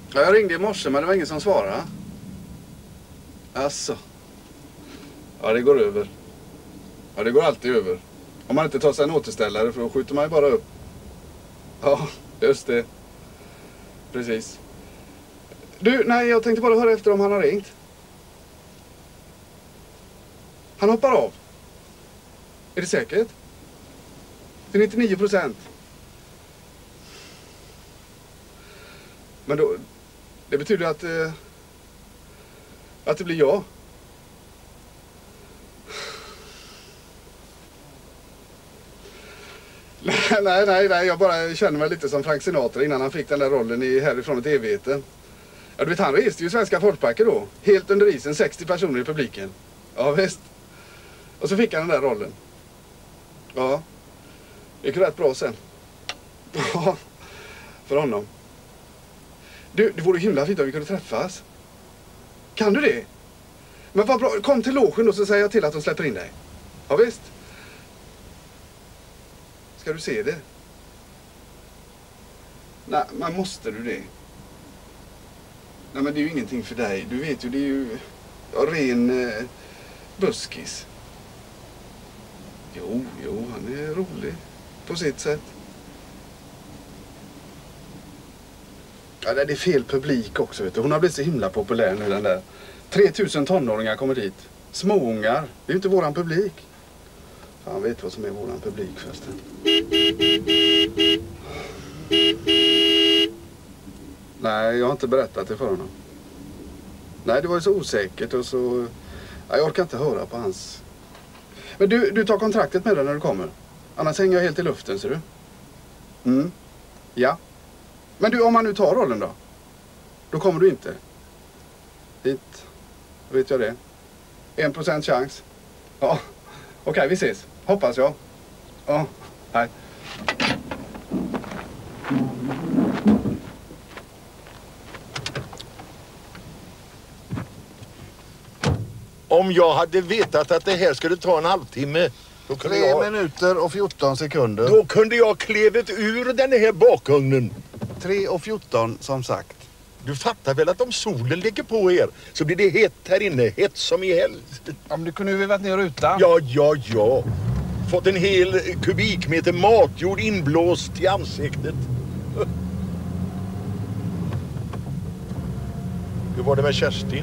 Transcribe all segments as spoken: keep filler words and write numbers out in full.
Ja, jag ringde i morse men det var ingen som svarade. Alltså. Ja, det går över. Ja, det går alltid över. Om man inte tar sig en återställare, för då skjuter man ju bara upp. Ja, just det. Precis. Du, nej, jag tänkte bara höra efter om han har ringt. Han hoppar av. Är det säkert? Till nittionio procent. Men då, det betyder att, eh, att det blir jag. Nej, nej, nej, jag bara känner mig lite som Frank Sinatra innan han fick den där rollen i Härifrån ett evigheten. Ja, du vet, han reste ju Svenska folkparker då. Helt under isen, sextio personer i publiken. Ja, visst. Och så fick han den där rollen. Ja, det gick rätt bra sen. Ja, för honom. Du, det vore himla fint om vi kunde träffas. Kan du det? Men vad bra, kom till logen då så säger jag till att de släpper in dig. Ja, visst. Ska du se det? Nej, men måste du det? Nej, men det är ju ingenting för dig. Du vet ju, det är ju ja, ren eh, buskis. Jo, jo, han är rolig på sitt sätt. Ja, det är fel publik också, vet du. Hon har blivit så himla populär nu, den där. tre tusen tonåringar kommer dit. Småungar. Det är ju inte våran publik. Han vet vad som är våran publik förresten. Nej, jag har inte berättat det för honom. Nej, det var ju så osäkert och så... Ja, jag orkar inte höra på hans... Men du, du tar kontraktet med dig när du kommer. Annars hänger jag helt i luften, ser du. Mm. Ja. Men du, om man nu tar rollen då? Då kommer du inte. Hit. Vet jag det. En procent chans. Ja. Okej, okay, vi ses. Hoppas jag. Ja, hej. Om jag hade vetat att det här skulle ta en halvtimme... Då kunde Tre jag... minuter och fjorton sekunder. Då kunde jag klivit ur den här bakugnen. Tre och fjorton som sagt. Du fattar väl att om solen ligger på er så blir det hett här inne. Hett som i helst. Ja, men du kunde ju vevat ner rutan. Ja, ja, ja. Fått en hel kubikmeter matjord inblåst i ansiktet. Hur var det med Kerstin?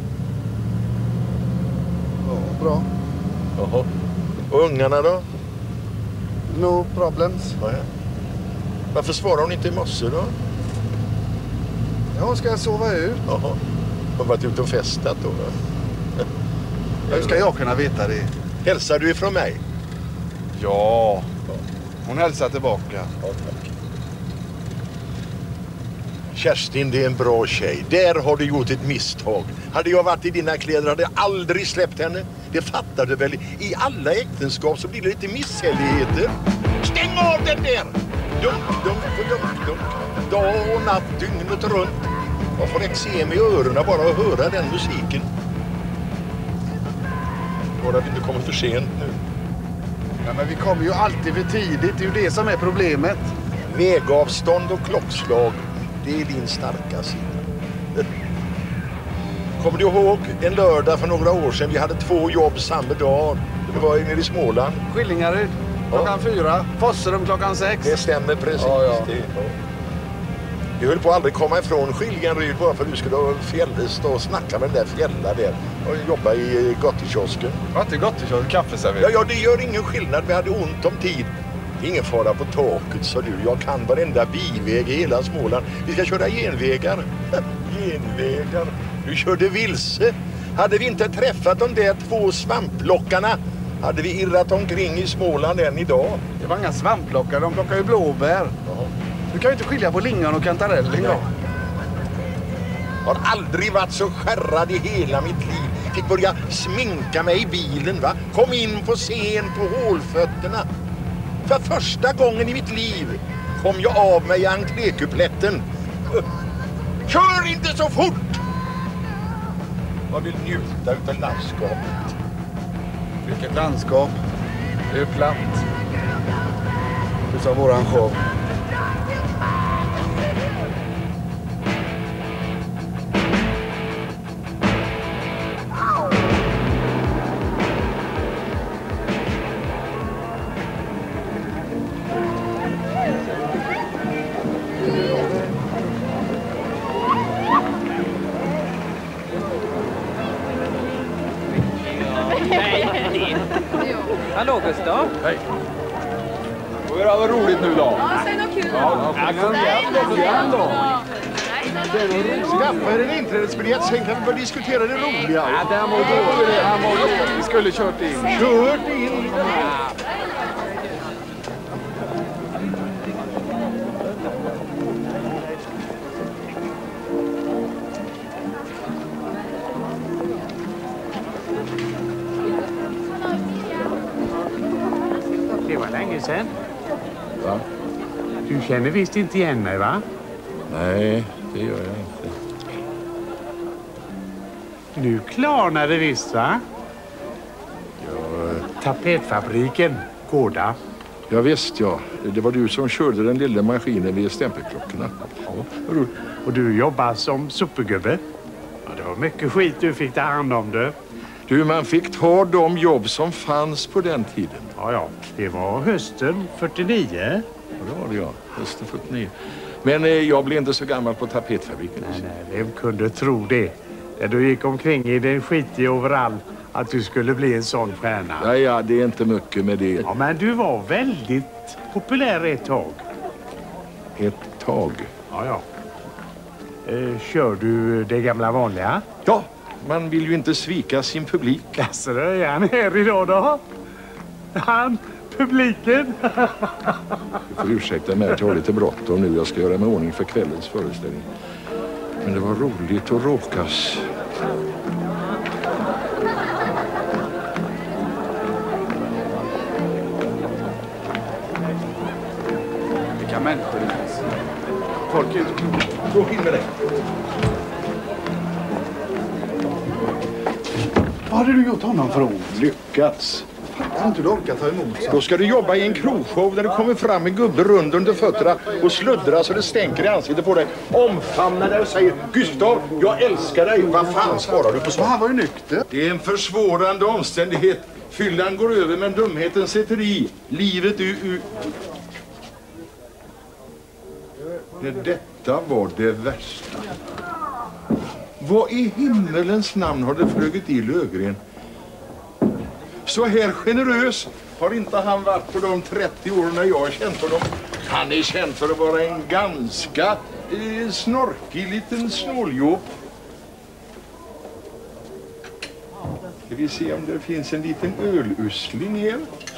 Ja, bra. Jaha. Och ungarna då? No problems. Ja, ja. Varför svarar hon inte i morse då? Ja, ska jag sova ut? Jaha. Har hon varit ute och festat då? Hur ska jag kunna veta det? Hälsar du ifrån mig? Ja. Hon hälsar tillbaka. Ja, tack. Kerstin, det är en bra tjej. Där har du gjort ett misstag. Hade jag varit i dina kläder hade jag aldrig släppt henne. Det fattar du väl? I alla äktenskap så blir det lite misshälligheter. Stäng av den där! Dunk, dunk, dunk, dunk. Dag och natt, dygnet runt. Jag får eksem i öronen bara att höra den musiken. Bara vi inte kommer för sent nu. Ja, men vi kommer ju alltid för tidigt. Det är ju det som är problemet. Vägavstånd och klockslag, det är din starka sida. Kommer du ihåg en lördag för några år sedan? Vi hade två jobb samma dag. Det var nere i Småland. Skillingaryd klockan ja. fyra. Fosserum klockan sex. Det stämmer precis. Ja, ja. Det, ja. Vi höll på att aldrig komma ifrån Skillingaryd bara för att du skulle stå och snacka med den där fjälla där och jobba i Gottekiosken. Vad är Gottekiosken? Kaffeservering? Ja, ja, det gör ingen skillnad. Vi hade ont om tid. Ingen fara på taket, sa du. Jag kan varenda biväg i hela Småland. Vi ska köra genvägar. Genvägar? Du körde vilse. Hade vi inte träffat de där två svampplockarna hade vi irrat omkring i Småland än idag. Det var inga svampplockare, de plockar ju blåbär. Jaha. Du kan ju inte skilja på lingon och kantarelling då. Jag har aldrig varit så skärrad i hela mitt liv. Fick börja sminka mig i bilen, va? Kom in på scen på hålfötterna. För första gången i mitt liv kom jag av mig i entrékupletten. Kör inte så fort! Jag vill njuta utav landskapet. Vilket landskap? Det är platt. Du sa våran show. Hallå Gustav. Hej. Och det var roligt nu då. Ja, säg något kul då. Ja, kom igen då, kom igen då. Skaffa er en inträdesbiljett, sen kan vi börja diskutera det roliga. Ja, det här må gå, det här må gå. Vi skulle kört in. Kört in! Det var länge sedan. Va? Du känner visst inte igen mig, va? Nej, det gör jag inte. Nu klarnar det visst, va? Ja, Tapetfabriken, Gårda. ja visst, ja. Det var du som körde den lilla maskinen vid stämpelklockorna. Ja. Och du jobbar som supergubbe. Ja, det var mycket skit du fick ta hand om, du. Du, man fick ta de jobb som fanns på den tiden. Ja, ja. Det var hösten fyrtionio. Ja, det var det, ja. Hösten fyrtionio. Men eh, jag blev inte så gammal på tapetfabriken. Nej, nej, vem kunde tro det? När du gick omkring i den skitig overall att du skulle bli en sån stjärna. Ja, ja, det är inte mycket med det. Ja, men du var väldigt populär ett tag. Ett tag. Ja, ja. Eh, kör du det gamla vanliga? Ja, man vill ju inte svika sin publik. Alltså, då är han här idag då? Han, publiken. Du får ursäkta mig att jag har lite bråttom nu. Jag ska göra mig ordning för kvällens föreställning. Men det var roligt att råkas. Vilka människor det finns. Folk är inte kloka. Gå in med dig. Vad hade du gjort honom för ord? Lyckats. Fattar inte du orkar ta emot så? Då ska du jobba i en krogshow där det kommer fram en gubbe rund under fötterna och sluddrar så det stänker i ansiktet på dig. Omfamnar dig och säger Gustav, jag älskar dig. Vad fan svarar du på så? Han var ju nykter. Det är en försvårande omständighet. Fyllan går över men dumheten sitter i. Livet är u... Nej, detta var det värsta. Vad i himmelens namn har det flugit i Löfgren? Så här generös har inte han varit på de trettio åren jag har känt honom. Han är känd för att vara en ganska eh, snorkig liten snåljåp. Ska vi se om det finns en liten ölussling här?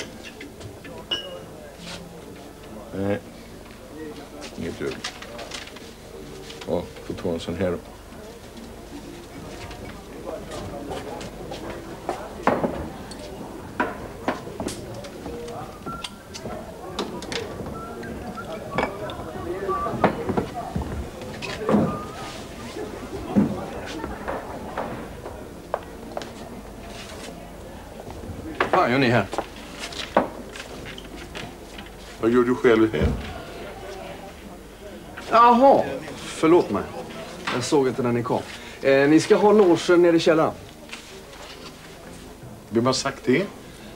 Nej, inget öl. Ja, får ta en sån här. Vad fan gör ni här? Vad gör du själv här? Jaha, förlåt mig. Jag såg inte när ni kom. Eh, ni ska ha logen nere i källaren. Vem har sagt det?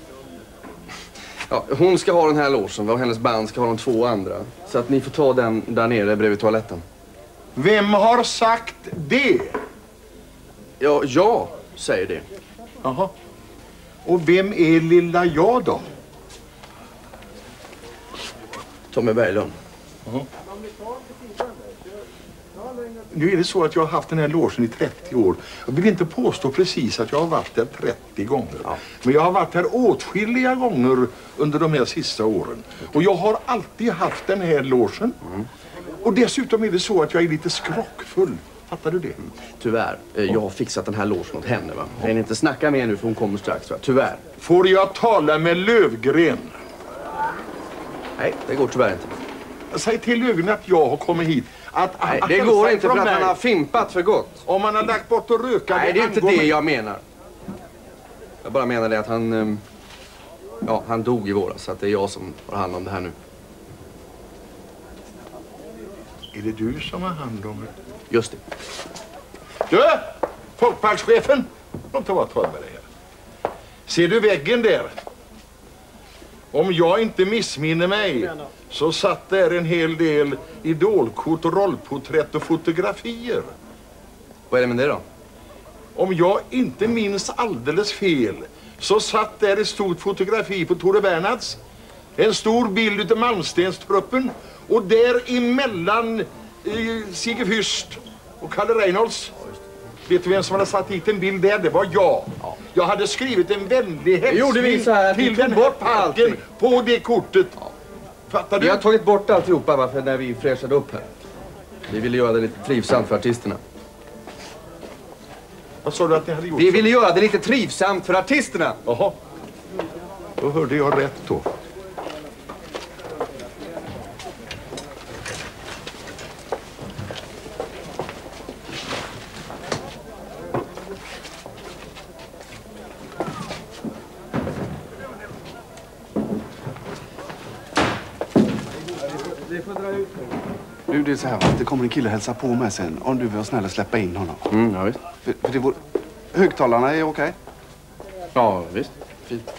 Ja, hon ska ha den här logen och hennes band ska ha de två andra. Så att ni får ta den där nere bredvid toaletten. Vem har sagt det? Ja, jag säger det. Jaha. Och vem är lilla jag då? Tommy Berglund. Jaha. Nu är det så att jag har haft den här logen i trettio år. Jag vill inte påstå precis att jag har varit där trettio gånger. Ja. Men jag har varit här åtskilliga gånger under de här sista åren. Och jag har alltid haft den här logen. Mm. Och dessutom är det så att jag är lite skrockfull. Fattar du det? Mm. Tyvärr. Eh, jag har fixat den här logen åt henne, va? Jag kan inte snacka med nu för hon kommer strax, va? Tyvärr. Får jag tala med Löfgren? Nej, det går tyvärr inte. Säg till Löfgren att jag har kommit hit. Att, Nej, att det hälsa går inte från för att mig. han har fimpat för gott. Om han har lagt bort och röka. Nej, det är inte angår det mig. jag menar. Jag bara menar det att han... ehm, Ja, han dog i våras, så att det är jag som har hand om det här nu. Är det du som har hand om det? Just det. Du! Folkparkschefen! Låt ta vad med dig här. Ser du väggen där? Om jag inte missminner mig så satt där en hel del idolkort, rollporträtt och fotografier. Vad är det med det då? Om jag inte minns alldeles fel så satt där ett stort fotografi på Tore Bernhards. En stor bild av Malmstenstruppen. Och där emellan eh, Sigge Fürst och Kalle Reynolds. Vet du vem som hade satt hit en bild där? Det var jag. Ja. Jag hade skrivit en vänlig hälsning till den här parken på det kortet. Ja. Fattar du? Vi har tagit bort alltihopa va, för när vi fräschade upp här. Vi ville göra det lite trivsamt för artisterna. Vad sa du att ni hade gjort? Vi ville göra det lite trivsamt för artisterna. Jaha. Då hörde jag rätt då. Du, det är så här, det kommer en kille hälsa på mig sen. Om du vill vara snäll och släppa in honom. Mm, ja visst. För, för det vore... Högtalarna är okej? Ja, visst. Fint.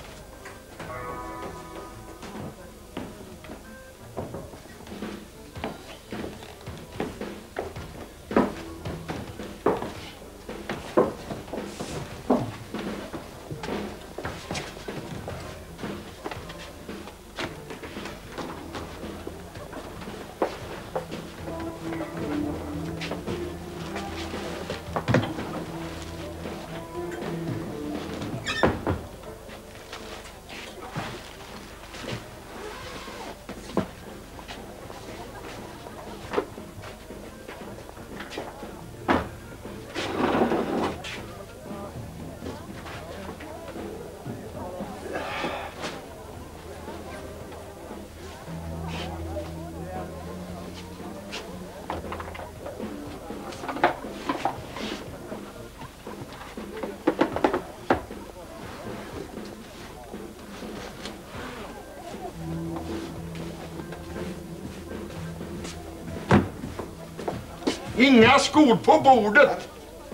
Inga skor på bordet!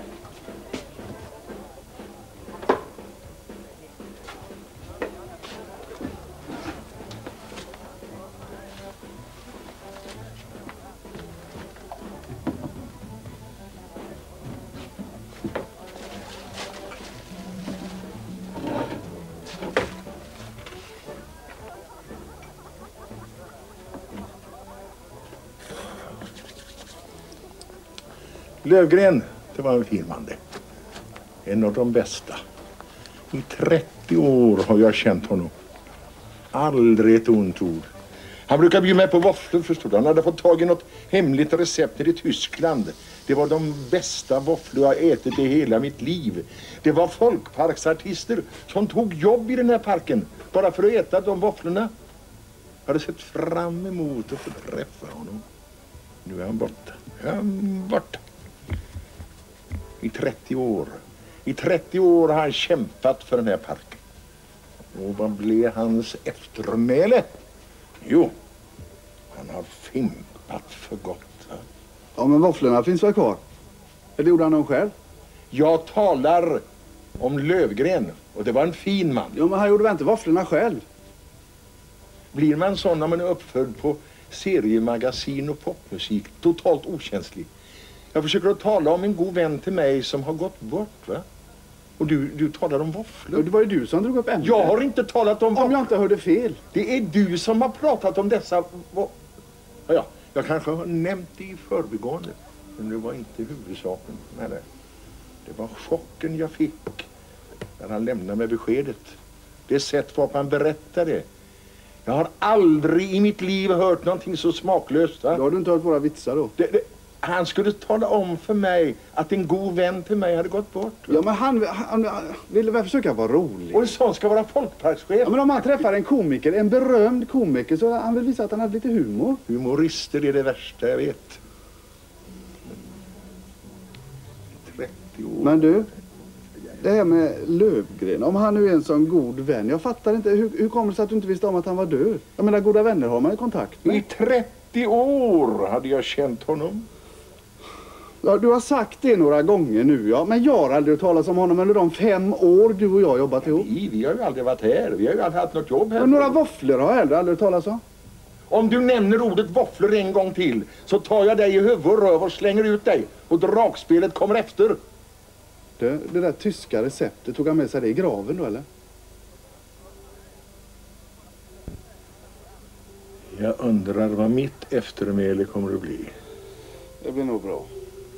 Lövgren, det var en fin man det. En av de bästa. I trettio år har jag känt honom. Aldrig ett ont ord. Han brukar bjuda mig på våfflor, förstår du. Han hade fått tag i något hemligt recept i Tyskland. Det var de bästa våfflor jag ätit i hela mitt liv. Det var folkparksartister som tog jobb i den här parken bara för att äta de våfflorna. Jag hade sett fram emot att få träffa honom. Nu är han borta. Nu är han borta. I trettio år. I trettio år har han kämpat för den här parken. Och vad blev hans eftermäle? Jo, han har fimpat för gott. Va? Ja, men våfflorna finns väl kvar? Eller gjorde han dem själv? Jag talar om Lövgren. Och det var en fin man. Ja, men han gjorde väl inte våfflorna själv? Blir man sån när man är uppfödd på seriemagasin och popmusik? Totalt okänslig. Jag försöker att tala om en god vän till mig som har gått bort, va? Och du, du talar om våfflor. Det var ju du som drog upp ämnet. Jag har inte talat om våfflor. Om jag inte hörde fel. Det är du som har pratat om dessa... Ja, ja, jag kanske har nämnt det i förbigående. Men det var inte huvudsaken med det. Det var chocken jag fick när han lämnade mig beskedet. Det sätt varpå han berättade. Jag har aldrig i mitt liv hört någonting så smaklöst. Va? Då har du inte hört våra vitsar då? Det, det, han skulle tala om för mig att en god vän till mig hade gått bort. Ja, men han, han, han ville väl försöka vara rolig. Och en sån ska vara folkparkschef. Ja, men om han träffar en komiker, en berömd komiker, så han vill visa att han har lite humor. Humorister är det värsta jag vet. trettio år. Men du, det här med Lövgren, om han nu är en sån god vän, jag fattar inte, hur, hur kommer det sig att du inte visste om att han var död? Jag menar, goda vänner har man ju kontakt med. I trettio år hade jag känt honom. Ja, du har sagt det några gånger nu, ja. Men jag har aldrig talat om honom under de fem år du och jag har jobbat ihop. Vi, vi har ju aldrig varit här. Vi har ju aldrig haft något jobb här. Men några våfflor har jag aldrig, aldrig talat om. Om du nämner ordet våfflor en gång till så tar jag dig i huvud och röv och slänger ut dig. Och dragspelet kommer efter. Det, det där tyska receptet, tog han med sig det i graven då, eller? Jag undrar vad mitt eftermäle kommer att bli. Det blir nog bra.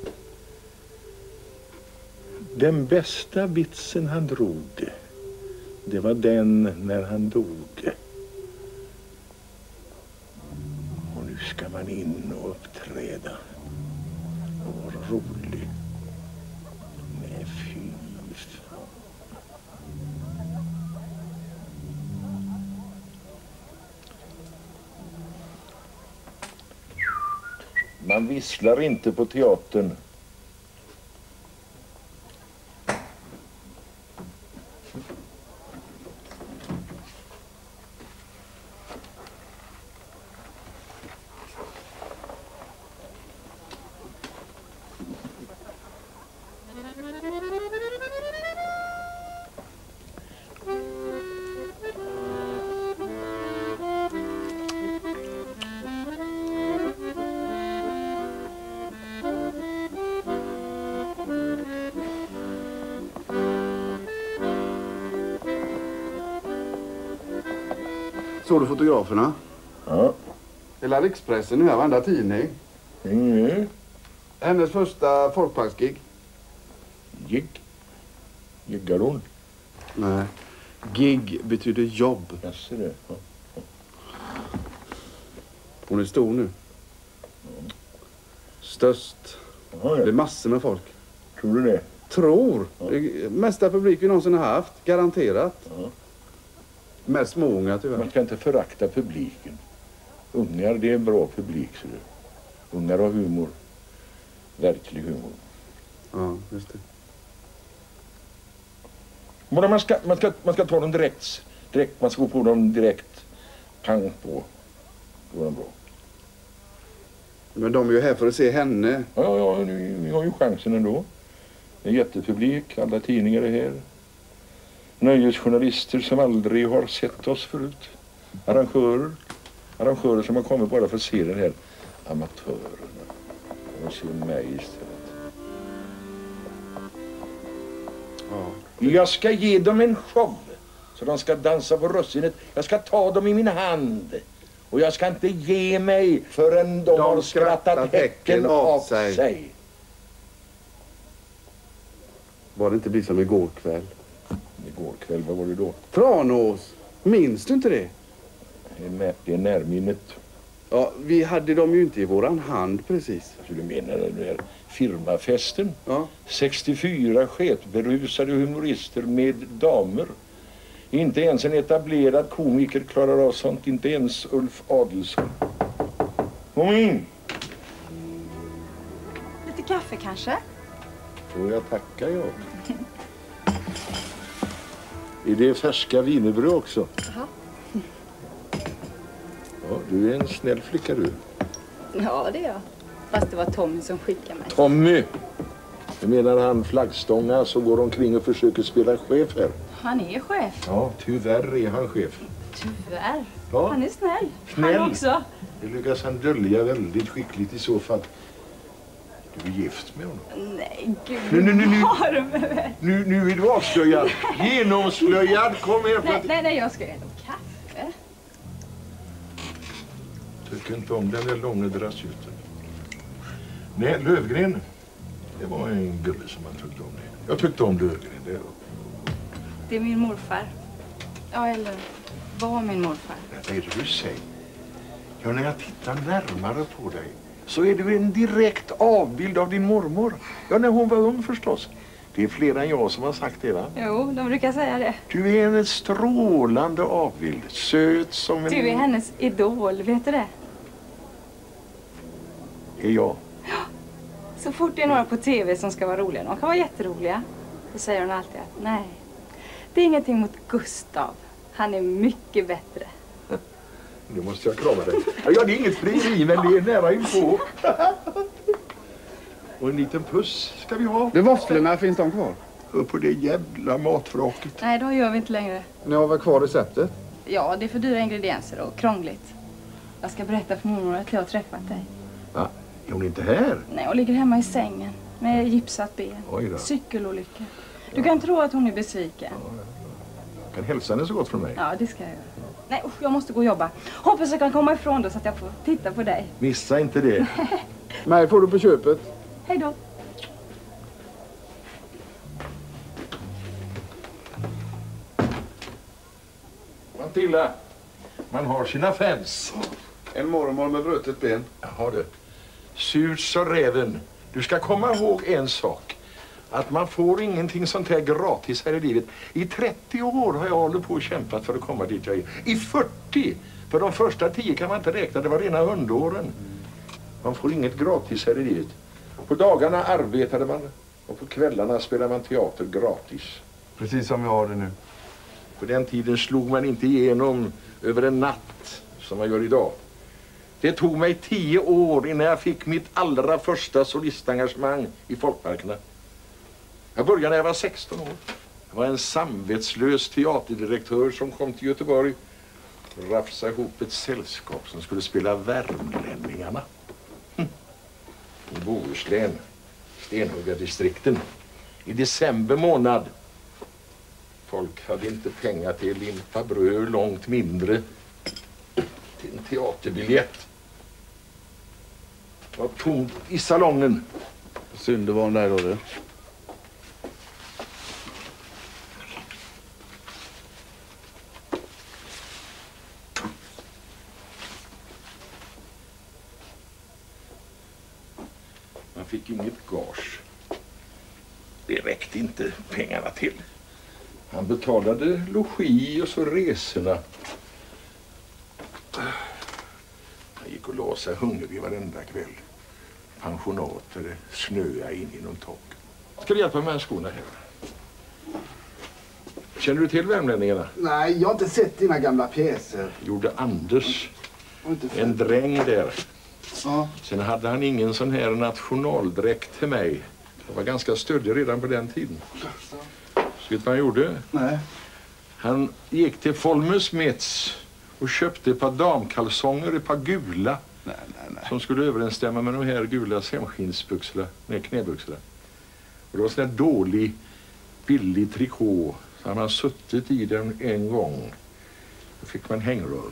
Den bästa vitsen han drog, det var den när han dog. Och nu ska man in och uppträda och vara rolig. Nej, fy fan. Man visslar inte på teatern. Såg du fotograferna? Ja. Hela Rikspressen nu, varenda tidning. Mm. Hennes första folkparksgig. Gig. Giggar hon? Nej. Gig betyder jobb. Jag ser det. Ja. Hon är stor nu. Störst. Ja, Det är ja. massor med folk. Tror du det? Tror. Ja. Det är mesta publik vi någonsin har haft. Garanterat. Ja. Mest småunga tyvärr. Man ska inte förakta publiken. Ungar, det är en bra publik, ser du. Ungar har humor. Verklig humor. Ja, just det. Men man ska, man ska, man ska ta dem direkt. direkt. Man ska gå på dem direkt. Pang på. Då är de bra. Men de är ju här för att se henne. Ja, ja, ja, ni, ni har ju chansen ändå. En jättepublik, alla tidningar är här. Nöjesjournalister som aldrig har sett oss förut. Arrangörer. Arrangörer som har kommit bara för att se den här amatörerna. De ser mig istället. Ja. Jag ska ge dem en show. Så de ska dansa på russinet. Jag ska ta dem i min hand. Och jag ska inte ge mig förrän de, De har skrattat skrattat häcken av sig. sig. Var det inte bli som igår kväll? Igår kväll, vad var det då? Tranås. Minns du inte det? Det är, när, det är närminnet. Ja, vi hade dem ju inte i våran hand precis. Så du menar den där firmafesten? Ja. sextiofyra sketberusade humorister med damer. Inte ens en etablerad komiker klarar av sånt. Inte ens Ulf Adelsson. Kom in! Lite kaffe kanske? Får jag tacka, ja. Är det färska wienerbröd också? Jaha. Ja, du är en snäll flicka du. Ja, det är jag. Fast det var Tommy som skickade mig. Tommy! Jag menar han flaggstångar så går omkring och försöker spela chef här. Han är chef. Ja, tyvärr är han chef. Tyvärr. Ja. Han är snäll. Snäll. Han också. Det lyckas han dölja väldigt skickligt i så fall. Du är gift med honom. Nej, gud. Nu, nu, nu, nu. Har du med mig? Nu, nu är du avslöjad. Genomslöjad. Kom här. För Nej, att... nej, nej, jag ska äta kaffe. Tycker inte om den där långa drasshjuten. Nej, Lövgren. Det var en gubbe som man tyckte om det. Jag tyckte om Lövgren. Det, Det är min morfar. Ja, eller var min morfar. vad är det du säger? Ja, när jag tittar närmare på dig så är du en direkt avbild av din mormor. Ja, när hon var ung förstås. Det är fler än jag som har sagt det, va? Jo, de brukar säga det. Du är en strålande avbild. Söt som en... Du är hennes idol, vet du det? Är jag? Så fort det är några på tv som ska vara roliga, de kan vara jätteroliga, då säger hon alltid att nej, det är ingenting mot Gustav. Han är mycket bättre. Nu måste jag krama dig. Ja, det är inget frieri, men det är nära inpå. Och en liten puss ska vi ha. Det våfflorna, finns de kvar? Upp på det jävla matvraket. Nej, då gör vi inte längre. Ni har väl kvar receptet? Ja, det är för dyra ingredienser och krångligt. Jag ska berätta för mormor att jag har träffat dig. Ja, är hon inte här? Nej, hon ligger hemma i sängen med gipsat ben. Oj då. Cykelolycka. Du kan tro att hon är besviken. Kan hälsa henne så gott från mig. Ja, det ska jag göra. Nej, usch, jag måste gå och jobba. Hoppas jag kan komma ifrån då så att jag får titta på dig. Missa inte det. Mig får du på köpet. Hej då. Mantilla, man har sina fans. En mormor med brutet ben. Jaha du. Surt så räven. Du ska komma ihåg en sak. Att man får ingenting sånt här gratis här i livet. I trettio år har jag hållit på och kämpat för att komma dit jag är. I fyrtio! För de första tio kan man inte räkna, det var rena hundåren. Man får inget gratis här i livet. På dagarna arbetade man och på kvällarna spelade man teater gratis. Precis som vi har det nu. På den tiden slog man inte igenom över en natt som man gör idag. Det tog mig tio år innan jag fick mitt allra första solistengagemang i folkparkerna. Jag började när jag var sexton år. Jag var en samvetslös teaterdirektör som kom till Göteborg och rafsade ihop ett sällskap som skulle spela Värmlänningarna. Hm. I Bohuslän, Stenhuggardistrikten. I december månad. Folk hade inte pengar till limpa bröd, långt mindre till en teaterbiljett. Det var tomt i salongen. Synd det var där då det. Man fick inget gage. Det räckte inte pengarna till. Han betalade logi och så resorna. Han gick och la sig hungrig varenda kväll. Pensionater snöade in genom tak. Ska du hjälpa mig med skorna här? Känner du till värmlänningarna? Nej, jag har inte sett dina gamla pjäser. Gjorde Anders, Inte en dräng där. Ja. Sen hade han ingen sån här nationaldräkt till mig. Jag var ganska stöddig redan på den tiden. Så vet du vad han gjorde? Nej. Han gick till Folmes Mets och köpte ett par damkalsonger, ett par gula. Nej, nej, nej. Som skulle överensstämma med de här gula hemskinsbyxorna, nej knäbyxorna. Och det var sån här dålig, billig trikå. Så hade man suttit i den en gång. Då fick man hängröv.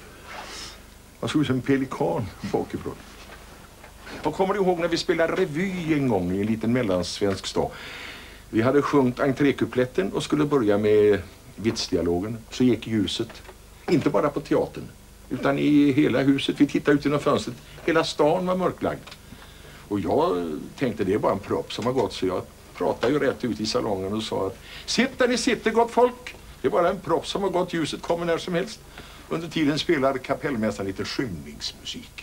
Man såg ut som en pelikan bakifrån. Och kommer du ihåg när vi spelade revy en gång i en liten mellansvensk stad? Vi hade sjungit entrékupletten och skulle börja med vitsdialogen. Så gick ljuset. Inte bara på teatern, utan i hela huset. Vi tittade ut genom fönstret. Hela stan var mörklagd. Och jag tänkte det är bara en propp som har gått, så jag pratade ju rätt ut i salongen och sa att sitt där ni sitter, gott folk. Det är bara en propp som har gått, ljuset kommer när som helst. Under tiden spelar kapellmästaren lite skymningsmusik.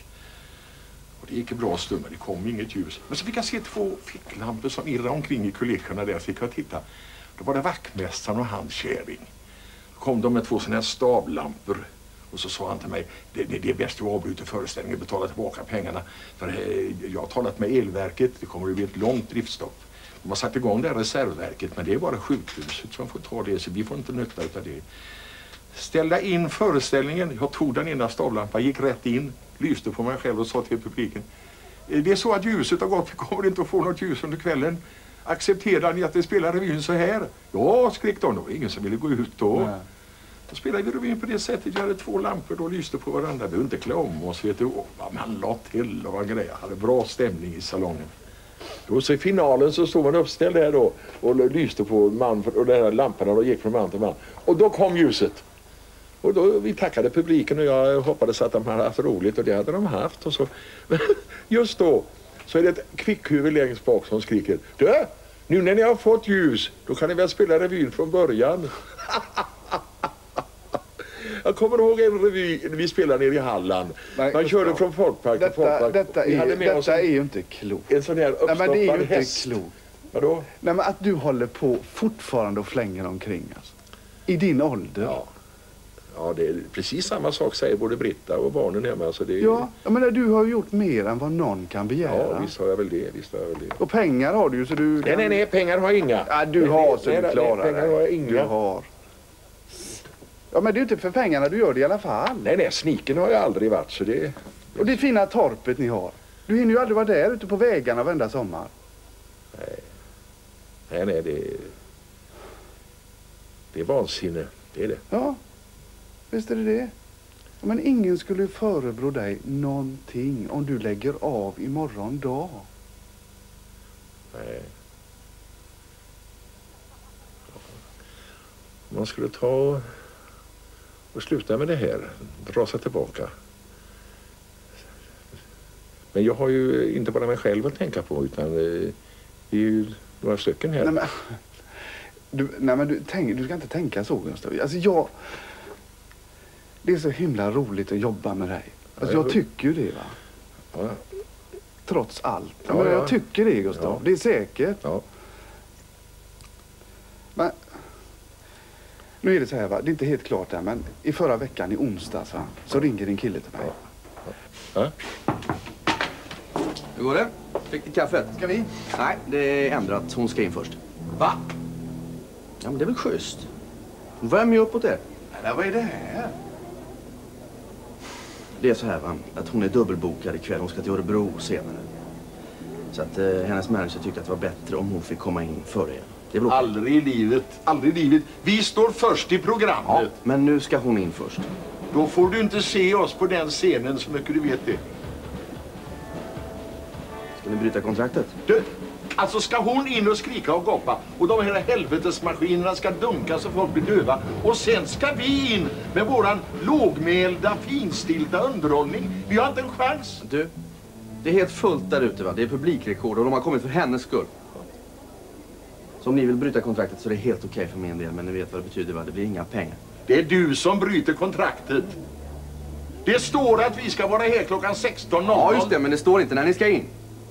Och det gick en bra stund, men det kom inget ljus. Men så fick jag se två ficklampor som irrade omkring i kulisserna där. Så fick jag titta. Då var det vaktmästaren och hans käring. Då kom de med två sådana här stavlampor. Och så sa han till mig, det, det, det är bäst att avbryta föreställningen och betala tillbaka pengarna. För eh, jag har talat med elverket, det kommer att bli ett långt driftstopp. De har satt igång det här reservverket, men det är bara sjukhuset som får ta det, så vi får inte nytta av det. Ställda in föreställningen, jag tog den ena stavlampan, gick rätt in, lyste på mig själv och sa till publiken, det är så att ljuset har gått, vi kommer inte att få något ljus under kvällen. Accepterar ni att det spelar revyn så här? Ja, skrek de, det var ingen som ville gå ut då. Nej. Då spelade vi revyn på det sättet, jag hade två lampor och lyste på varandra. Vi behövde inte klä om oss, vet du, vad man la till och vad grejer. Hade bra stämning i salongen. Då så i finalen så stod man uppställd här då och lyste på man och den här lamporna och gick från man till man. Och då kom ljuset. Och då vi tackade publiken och jag hoppades att de hade haft roligt, och det hade de haft. Och så. Just då så är det ett kvickhuvud längst bak som skriker, du, nu när ni har fått ljus, då kan ni väl spela revyn från början. Jag kommer ihåg en revy vi spelade nere i Halland. Nej, man körde från Folkpark till Folkpark. Detta, är, hade med detta oss en, är ju inte klokt. En sån här uppstoppad häst. Nej, men det är ju inte klokt. Vadå? Nej, men att du håller på fortfarande och flänger omkring alltså. I din ålder. Ja. Ja, det är precis samma sak säger både Britta och barnen hemma. Alltså det är... Ja, jag menar, du har gjort mer än vad någon kan begära. Ja, visst har jag väl det. Visst har jag väl det. Och pengar har du ju så du... Nej, nej, nej, pengar har jag inga. Ja, du nej, har så nej, du klarar nej, pengar har jag inga. Du har. Ja, men det är ju inte för pengarna du gör det i alla fall. Nej, nej, sniken har jag aldrig varit, så det... Och det fina torpet ni har. Du hinner ju aldrig vara där ute på vägarna varenda sommar. Nej. Nej, nej, det är... Det är vansinne. Det är det. Ja, visst är det det. Men ingen skulle förebrå dig någonting om du lägger av imorgon dag. Nej. Man skulle ta och sluta med det här. Dra sig tillbaka. Men jag har ju inte bara mig själv att tänka på, utan det är ju några stycken här. Nej men, du, nej, men du, tänk, du ska inte tänka så, Gustav. Alltså jag... Det är så himla roligt att jobba med dig. Alltså, jag tycker ju det, va? Ja. Trots allt. Ja, men ja. jag tycker det, Gustav. Ja. Det är säkert. Ja. Men... Nu är det så här, va? Det är inte helt klart där, men i förra veckan i onsdags, va? Så ringer din kille till mig. Ja. Hur går det? Fick du kaffet? Ska vi? Nej, det är ändrat. Hon ska in först. Va? Ja, men det är väl schysst. Hon värmer ju uppåt det. Eller vad är det här? Det är så här, va? Att hon är dubbelbokad ikväll. Hon ska till Örebro senare. Så att eh, hennes manager tyckte att det var bättre om hon fick komma in före er. Det är väl okej. Aldrig i livet, aldrig i livet. Vi står först i programmet. Ja, men nu ska hon in först. Då får du inte se oss på den scenen så mycket du vet det. Ska ni bryta kontraktet? Du, alltså ska hon in och skrika och gapa och de här helvetesmaskinerna ska dunka så folk blir döva och sen ska vi in med våran lågmälda, finstilta underhållning. Vi har inte en chans. Du, det är helt fullt där ute, va? Det är publikrekord och de har kommit för hennes skull. Så om ni vill bryta kontraktet så är det helt okej för min del, men ni vet vad det betyder, va? Det blir inga pengar. Det är du som bryter kontraktet. Det står att vi ska vara här klockan sexton noll noll. Ja, just det, men det står inte när ni ska in.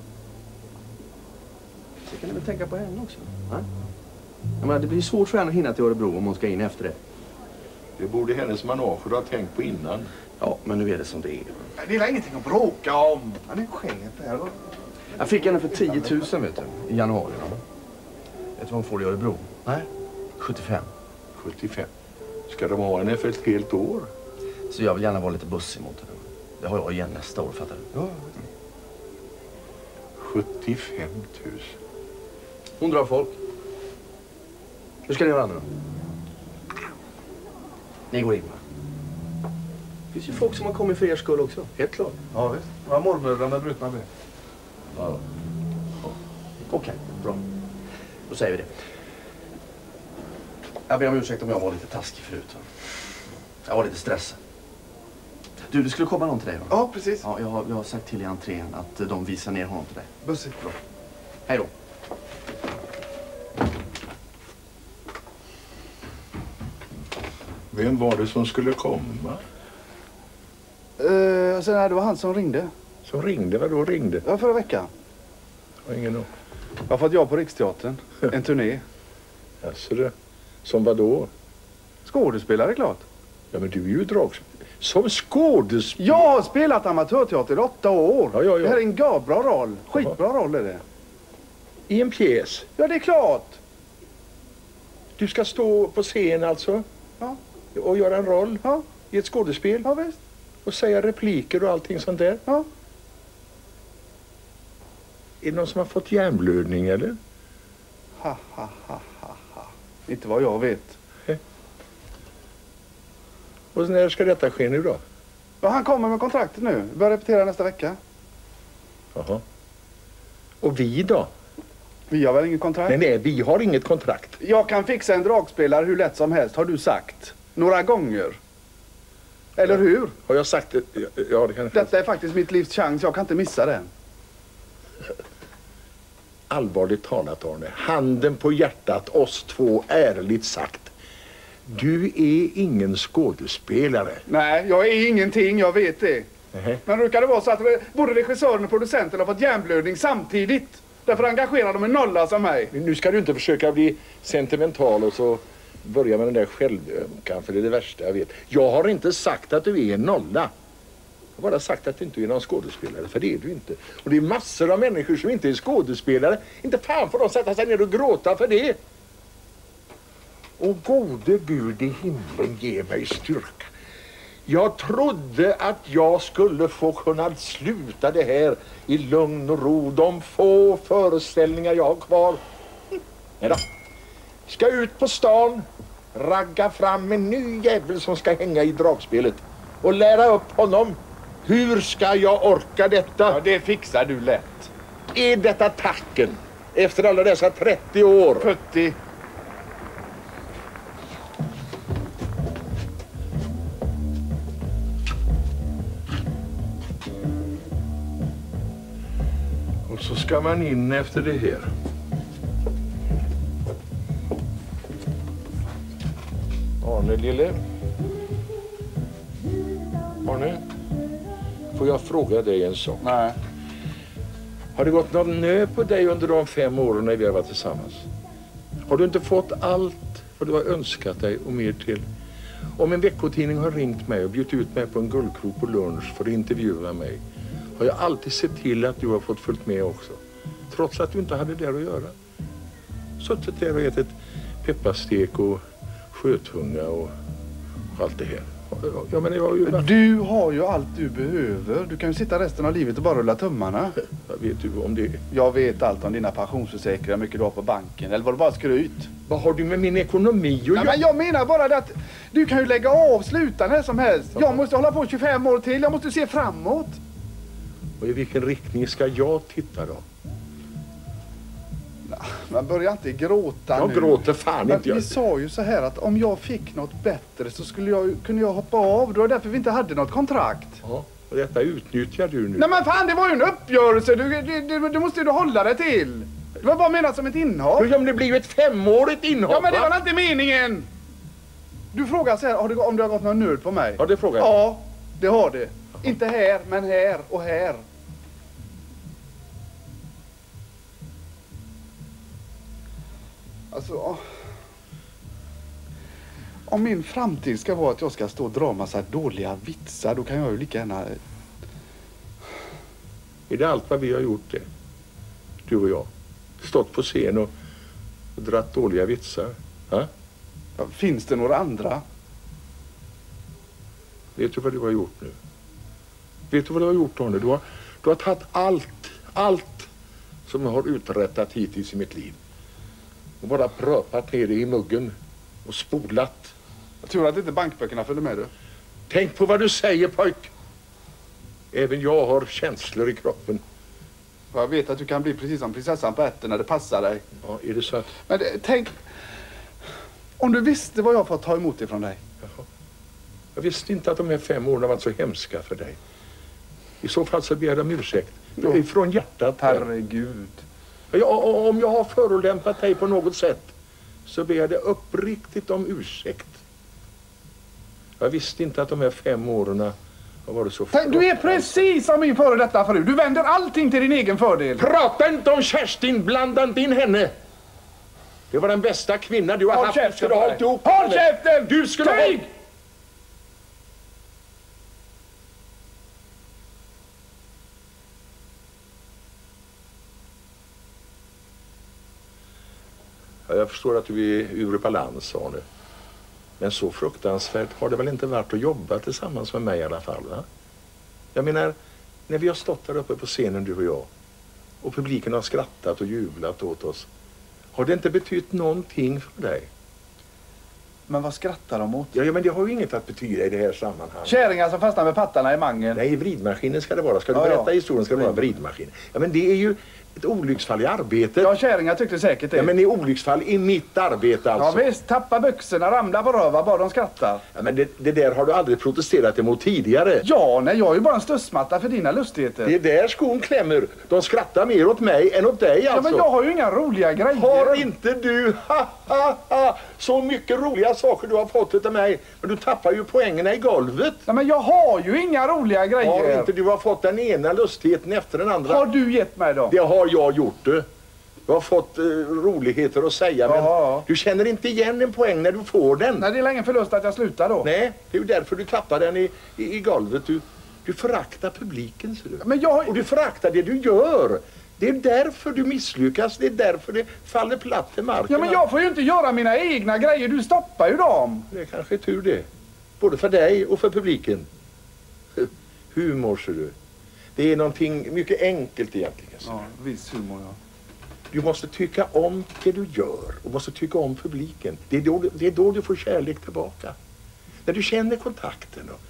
Så kan ni väl tänka på henne också. Va? Jag menar, det blir svårt för henne att hinna till Örebro om hon ska in efter det. Det borde hennes manager ha tänkt på innan. Ja, men nu är det som det är. Det är ingenting att bråka om. Han är chef här. Jag fick henne för tio tusen, vet du, i januari. Va? Vet du vad hon får i Örebro? Nej. sjuttiofem. sjuttiofem. Ska de ha henne för ett helt år? Så jag vill gärna vara lite bussig mot henne. Det har jag igen nästa år, fattar du? Ja. sjuttiofem tusen. Hon drar folk. Hur ska ni göra nu då? Ni går in, va? Det finns ju folk som har kommit för er skull också. Helt klart. Ja, visst. Några mormödrar med brutna ben. Ja. Ja. Okej, bra. Då säger vi det. Jag ber om ursäkt om jag var lite taskig förut. Va? Jag var lite stressad. Du, det skulle komma någon till dig, va? Ja, precis. Ja, jag har, jag har sagt till i entrén att de visar ner honom till dig. Bussigt. Bra. Hej då. Vem var det som skulle komma? Uh, sen, nej, det var han som ringde. Som ringde? Vadå ringde? Ja, förra veckan. Jag har ingen aning. Jag har fått jobb på Riksteatern. En turné. Alltså det. Som vadå? Skådespelare, klart. Ja, men du är ju drag. Som skådespelare? Jag har spelat amatörteater i åtta år. Ja, ja, ja. Det här är en bra roll. Skitbra roll är det. I en pjäs? Ja, det är klart. Du ska stå på scen alltså? Ja. Och göra en roll? Ja. I ett skådespel? Ja, visst. Och säga repliker och allting sånt där? Ja. Är det någon som har fått hjärnblödning eller? Ha, ha, ha, ha, ha. Inte vad jag vet. Och när ska detta ske nu då? Ja, han kommer med kontraktet nu. Vi börjar repetera nästa vecka. Jaha. Och vi då? Vi har väl ingen kontrakt? Nej, nej, vi har inget kontrakt. Jag kan fixa en dragspelare hur lätt som helst, har du sagt. Några gånger. Eller hur? Har jag sagt det? Ja, det kan jag. Detta är faktiskt mitt livs chans. Jag kan inte missa den. Allvarligt talat, Arne. Handen på hjärtat, oss två, ärligt sagt. Du är ingen skådespelare. Nej, jag är ingenting. Jag vet det. Nej. Men råkar det vara så att både regissören och producenten har fått hjärnblödning samtidigt. Därför engagerar de en nolla som mig. Nu ska du inte försöka bli sentimental och så börja med den där självömkan, för det är det värsta jag vet. Jag har inte sagt att du är en nolla. Jag har bara sagt att du inte är någon skådespelare, för det är du inte. Och det är massor av människor som inte är skådespelare. Inte fan får de sätta sig ner och gråta för det. Och gode Gud i himlen ge mig styrka. Jag trodde att jag skulle få kunna sluta det här i lugn och ro. De få föreställningar jag har kvar. Nej då. Ska ut på stan, ragga fram en ny jävel som ska hänga i dragspelet. och lära upp honom. Hur ska jag orka detta? Ja, det fixar du lätt. Är detta tacken efter alla dessa trettio år? fyrtio. Och så ska man in efter det här. Arne, lille. Arne, får jag fråga dig en sak? Nej. Har det gått någon nö på dig under de fem åren när vi har varit tillsammans? Har du inte fått allt vad du har önskat dig och mer till? Om en veckotidning har ringt mig och bjudit ut mig på en guldkrog på lunch för att intervjua mig, har jag alltid sett till att du har fått följt med också. Trots att du inte hade där att göra. Suttit där och ätit pepparstek och skötunga och, och allt det här. Jag menar, jag har ju... Du har ju allt du behöver. Du kan ju sitta resten av livet och bara rulla tummarna. Vad vet du om det? Jag vet allt om dina pensionsförsäkringar, hur mycket du har på banken. Eller var det bara skryt? Vad har du med min ekonomi att göra? Nej, men jag menar bara det att du kan ju lägga av, sluta när som helst. Jag måste hålla på tjugofem år till. Jag måste se framåt. Och i vilken riktning ska jag titta då? Man börjar inte gråta Jag nu. gråter fan Men inte. Jag... vi sa ju så här att om jag fick något bättre så skulle jag, kunde jag hoppa av. Det var därför vi inte hade något kontrakt. Ja, och detta utnyttjar du nu. Nej men fan, det var ju en uppgörelse. Du, du, du, du måste ju hålla det till. Det var bara menat som ett inhopp. Ja, men det blir ju ett femårigt inhopp. Ja men det va? var inte meningen. Du frågar så här, har det, om det har gått någon nöd på mig? Ja, det frågar jag. Ja, det har det. Inte här, men här och här. Alltså, om min framtid ska vara att jag ska stå och dra massa dåliga vitsar, då kan jag ju lika gärna... Är det allt vad vi har gjort det? Du och jag. Stått på scen och, och dratt dåliga vitsar. Ha? Ja, finns det några andra? Vet du vad du har gjort nu? Vet du vad du har gjort, Arne? Du har, du har tagit allt, allt som jag har uträttat hittills i mitt liv. Och bara pröpat ner det i muggen och spolat. Jag tror att inte bankböckerna följer med, du. Tänk på vad du säger, pojk. Även jag har känslor i kroppen. Jag vet att du kan bli precis som prinsessan på ärten när det passar dig. Ja, är det så att... Men det, tänk... Om du visste vad jag fått ta emot ifrån dig. Jaha. Jag visste inte att de här fem åren var så hemska för dig. I så fall så ber jag om ursäkt. Ja. Ifrån hjärtat. Herregud. Ja, om jag har förolämpat dig på något sätt så ber jag dig uppriktigt om ursäkt. Jag visste inte att de här fem åren har varit så... Tänk, du är precis som min före detta fru. Du vänder allting till din egen fördel. Prata inte om Kerstin, blanda inte in henne. Det var den bästa kvinna du har Håll haft. käften Du skulle på ha dig. hållit ihop Håll henne. käften! Du skulle ha... Krig! Ja, jag förstår att du är ur balans, Arne. Men så fruktansvärt har det väl inte varit att jobba tillsammans med mig i alla fall, va? Jag menar, när vi har stått där uppe på scenen, du och jag, och publiken har skrattat och jublat åt oss, har det inte betytt någonting för dig? Men vad skrattar de åt? Ja, ja, men det har ju inget att betyda i det här sammanhanget. Kärringar som fastnar med pattarna i mangen. Nej, i vridmaskinen ska det vara. Ska du Ja, berätta ja. historien ska det vara en vridmaskin. Ja, men det är ju ett olycksfall i arbetet. Ja, kärringar tyckte säkert det. Ja, men det är olycksfall i mitt arbete alltså. Ja visst, tappa byxorna, ramla på röva, bara de skrattar. Ja, men det, det där har du aldrig protesterat emot tidigare. Ja, nej, jag är ju bara en stussmatta för dina lustigheter. Det är där skon klämmer. De skrattar mer åt mig än åt dig Ja, alltså. men jag har ju inga roliga grejer. Har inte du ha, ha, ha, så mycket roliga saker du har fått av mig. Men du tappar ju poängerna i golvet. Nej, men jag har ju inga roliga grejer. Har inte du har fått den ena lustigheten efter den andra? Har du gett mig dem? Det har jag gjort, du. Du har fått uh, roligheter att säga, men Ja. du känner inte igen en poäng när du får den. Nej, det är ingen förlust att jag slutar då. Nej, det är ju därför du tappar den i, i, i golvet. Du, du föraktar publiken, ser du. Men jag... Och du föraktar det du gör. Det är därför du misslyckas. Det är därför det faller platt till marken. Ja, men jag får ju inte göra mina egna grejer. Du stoppar ju dem. Det är kanske tur det. Både för dig och för publiken. Humor, ser du. Det är någonting mycket enkelt egentligen. Ja, viss humor, ja. Du måste tycka om det du gör och måste tycka om publiken. Det är då, det är då du får kärlek tillbaka. När du känner kontakten och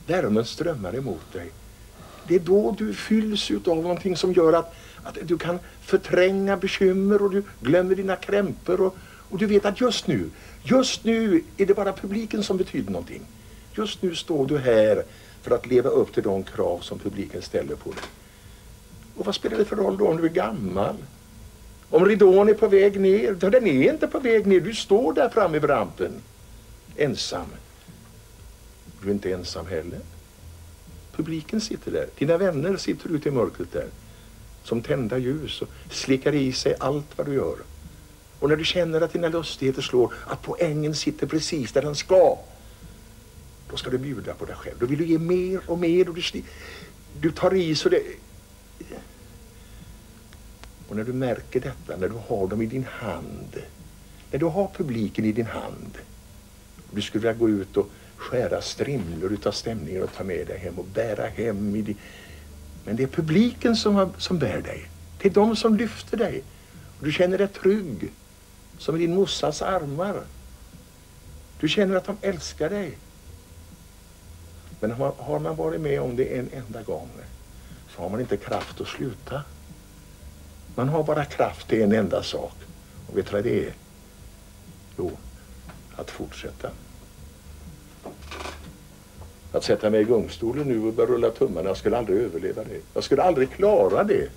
Värmen strömmar emot dig. Det är då du fylls av någonting som gör att, att du kan förtränga bekymmer och du glömmer dina krämpor och, och du vet att just nu, just nu är det bara publiken som betyder någonting. Just nu står du här för att leva upp till de krav som publiken ställer på dig. Och vad spelar det för roll då om du är gammal? Om ridån är på väg ner? Den är inte på väg ner, du står där framme vid rampen. Ensam. Du är inte ensam heller. Publiken sitter där. Dina vänner sitter ute i mörkret där. Som tända ljus och slickar i sig allt vad du gör. Och när du känner att dina lustigheter slår, att poängen sitter precis där den ska, då ska du bjuda på dig själv. Då vill du ge mer och mer och du, du tar i så det... Och när du märker detta, när du har dem i din hand, när du har publiken i din hand, och du skulle vilja gå ut och skära strimlor utav stämningen och ta med dig hem och bära hem i din... Men det är publiken som, har, som bär dig. Det är de som lyfter dig. Och du känner dig trygg, som i din mossas armar. Du känner att de älskar dig. Men har man varit med om det en enda gång, så har man inte kraft att sluta. Man har bara kraft till en enda sak. Och vet du vad det är? Jo, att fortsätta. Att sätta mig i gungstolen nu och börja rulla tummarna, jag skulle aldrig överleva det. Jag skulle aldrig klara det.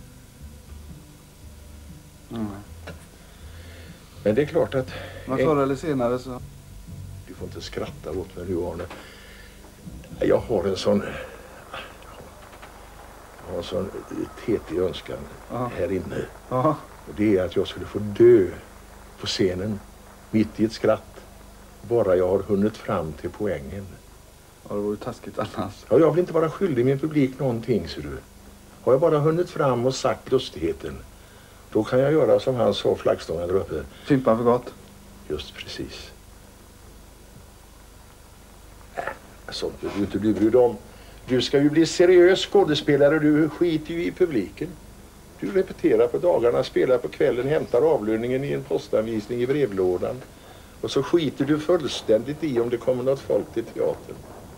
Mm. Men det är klart att... Men förr eller senare så... Du får inte skratta åt mig nu, Arne. Jag har en sån... Jag har en sån tetig önskan. Aha. Här inne. Aha. Och det är att jag skulle få dö på scenen, mitt i ett skratt. Bara jag har hunnit fram till poängen. Ja, det vore taskigt annars. Ja, jag vill inte vara skyldig min publik någonting, ser du. Har jag bara hunnit fram och sagt lustigheten, då kan jag göra som han sa, flaggstången där uppe. Fimpa för gott. Just precis. Äh, sånt behöver du inte bli brydd om. Du ska ju bli seriös skådespelare, du skiter ju i publiken. Du repeterar på dagarna, spelar på kvällen, hämtar avlöningen i en postanvisning i brevlådan. Och så skiter du fullständigt i om det kommer något folk till teatern.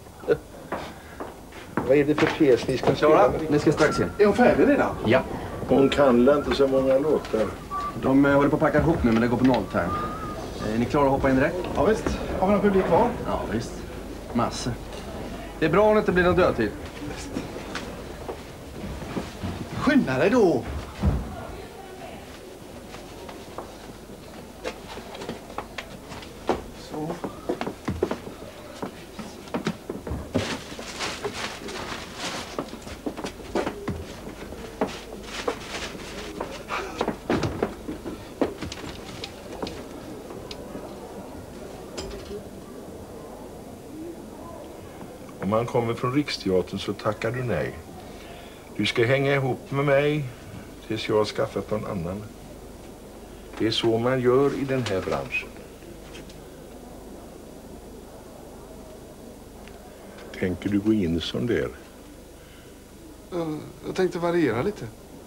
Vad är det för pjäs ni ska spela med? Ni ska strax in. Är hon färdig redan? Ja. Hon kan inte så många låtar. De uh, håller på att packa ihop nu, men det går på nolltime. Är ni klara att hoppa in direkt? Ja visst. Har vi någon publik kvar? Ja visst. Massor. Det är bra om det inte blir någon dödtid. Visst. Skynda dig då! Så. Om man kommer från Riksteatern så tackar du nej. Du ska hänga ihop med mig tills jag har skaffat någon annan. Det är så man gör i den här branschen. Tänker du gå in som där? Jag, jag tänkte variera lite.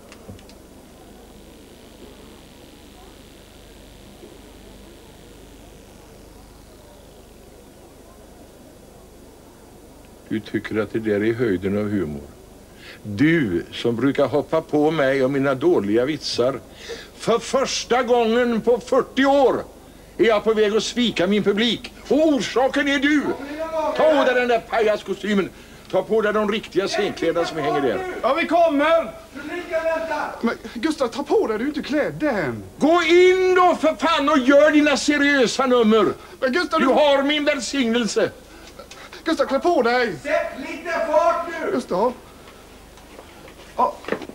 Du tycker att det där är höjden av humor. Du som brukar hoppa på mig och mina dåliga vitsar. För första gången på fyrtio år är jag på väg att svika min publik. Och orsaken är du. Ta på dig den där pajaskostymen. Ta på dig de riktiga scenkläderna som hänger där. Ja, vi kommer! Men Gustav, ta på dig, du är inte klädd än. Gå in då för fan och gör dina seriösa nummer. Men Gustav, du du... har min välsignelse. Gustav, klä på dig! Sätt lite fart nu! Gustav. Ja.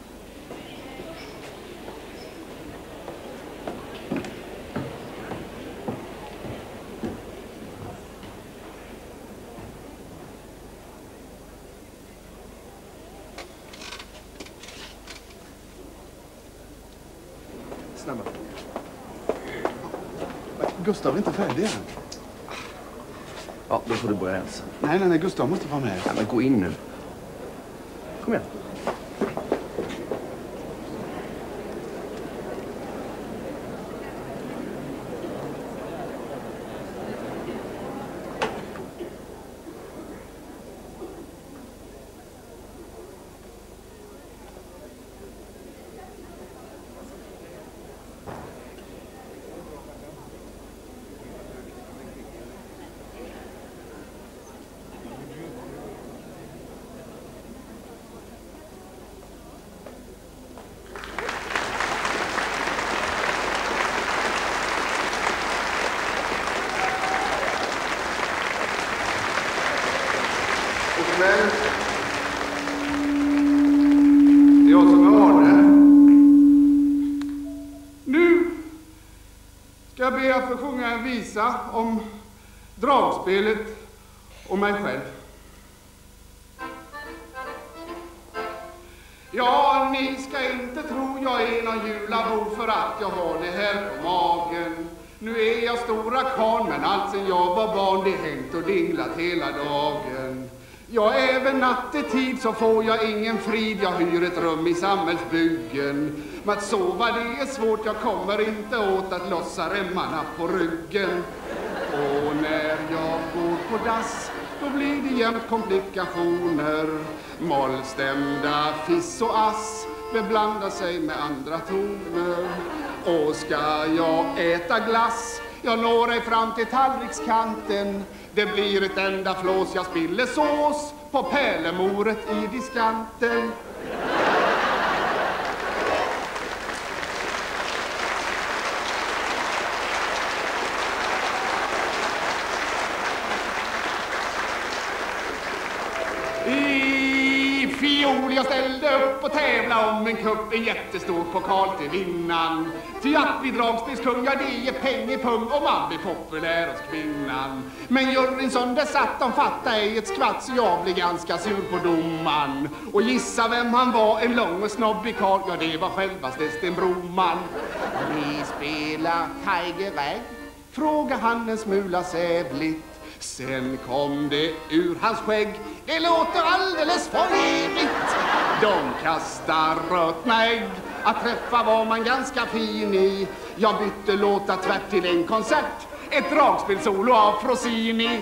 Snabba. Gustav är inte färdig än. Ja, då får du börja ensam. Nej, nej, nej, Gustav måste vara med. Ja, men gå in nu. Kom igen. visa om dragspelet och mig själv. Ja, ni ska inte tro jag är någon julabo för att jag har det här på magen. Nu är jag stora karl, men allt sen jag var barn det hängt och dinglat hela dagen. Ja, även nattetid så får jag ingen frid, jag hyr ett rum i samhällsbyggen. Men att sova det är svårt, jag kommer inte åt att lossa remmarna på ryggen. Och när jag går på dass, då blir det jämt komplikationer. Mollstämda fiss och ass beblandar sig med andra toner. Och ska jag äta glass, jag når ej fram till tallrikskanten. Det blir ett enda flås, jag spiller sås på pärlemoret i diskanten. I fiol jag ställde upp och tävla om en kupp, en jättestor pokal till vinnan. Ty att vi dragspelskung, ja det ger peng i pung och man blir populär hos kvinnan. Men juryn som det satt, de fattade ej ett skvatt, så jag blev ganska sur på domaren. Och gissa vem han var, en lång och snobbig karl, ja det var självaste Sten Broman. Vi spelar Tiger Rag, fråga han en smula sävligt. Sen kom det ur hans skägg, det låter alldeles för evigt. De kastar rötna ägg, att träffa var man ganska fin i. Jag bytte låta tvärt till en konsert, ett dragspelsolo av Frosini.